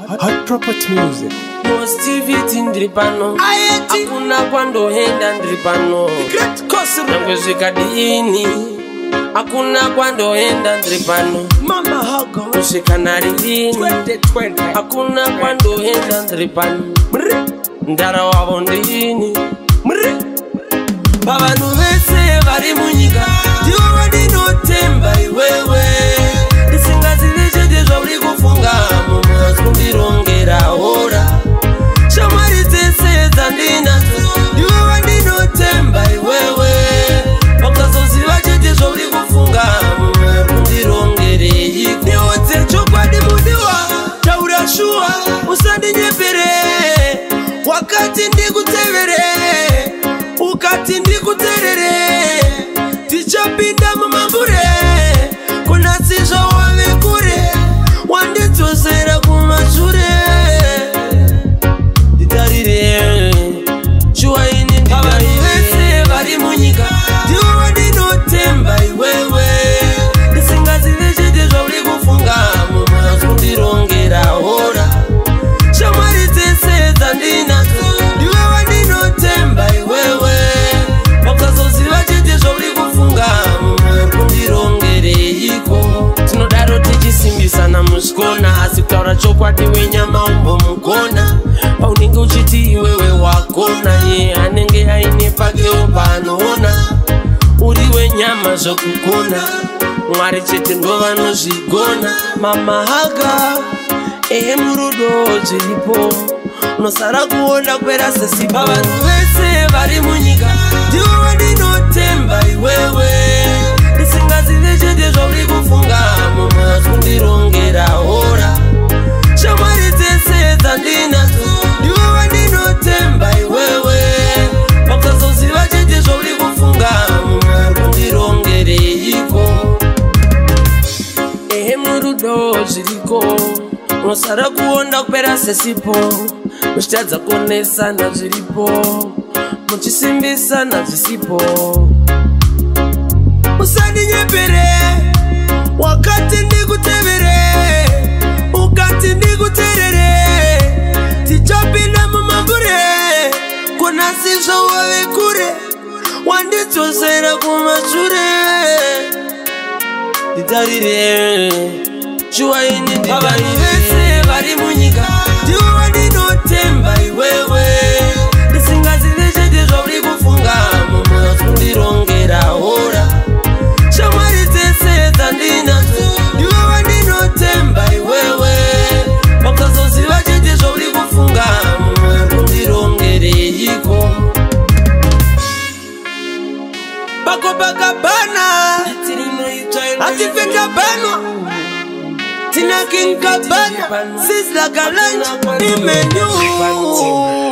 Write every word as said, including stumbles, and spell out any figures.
Hot Property Music. Positivity ndripano hakuna kwandoenda ndripano nangwezvika dini hakuna kwandoenda ndripano Mama Hago kusvika narini hakuna kwandoenda ndripano ndara wavo ndini pavanhu vese vari munyika ndivo vandinotemba iwewe ndisingazivi chete zvauri kufunga mumwe kundirongera hora shamwari dzese dzandinadzo ndivo vandinotemba iwewe vakazoziva chete zvauri kufunga mumwe kundirongereiko neodze chokwadi mudiwa taura shuwa usandinyepere wakati ndikutevere ukati ndikuterere tichapinda mumambure kunasizva wave kure wandidzosera kumashure nditarire shuwa ini ndivanhu vese vari munyika ndivo vandinotemba iwewe ndisingazive chete zvauri kufunga mumwe kundirongera hora shamwari dzese dzandinadzo ndivo vandinotemba iwewe vakazoziva chete zvauri kufunga mumwe kundirongereiko tinodaro tichisimbisana muzvikona asi kutaura chokwadi wenyama umbomugona paunenge uchiti iwewe wakona ye anenge aine pakewo paanoona uri wenyama zvokugona mwari chete ndo vanozvigona mama haga ehe murudo zviripo unosara kuona kwera sesipa vanhu vese vari munyika ndivo vandinotemba iwewe ndisingazive chete zvauri kufunga mumwe kundirongera hora shamwari dzese dzandinadzo ndivo vandinotemba iwewe vakazoziva chete zvauri kufunga mumwe kundirongereiko ehe murudo zviriko unosara kuona kupera sesipo muchitadza kuonesana zviripo muchisimbisana zvisipo usandinyepere wakati ndikutevere ukati ndikuterere tichapinda mumambure kunasizva wave kure wandidzosera kumashure nditarire shuwa ini ndivanhu vese vari munyika ndivo vandinotemba iwewe ndisingazive chete zvauri kufunga mumwe kundirongera hora shamwari dzese dzandinadzo ndivo vandinotemba iwewe vakazoziva chete zvauri kufunga mumwe kundirongereiko pakopakabana hatifengabanwa Tina King Kabana, Sizzla Galanch, Imenu.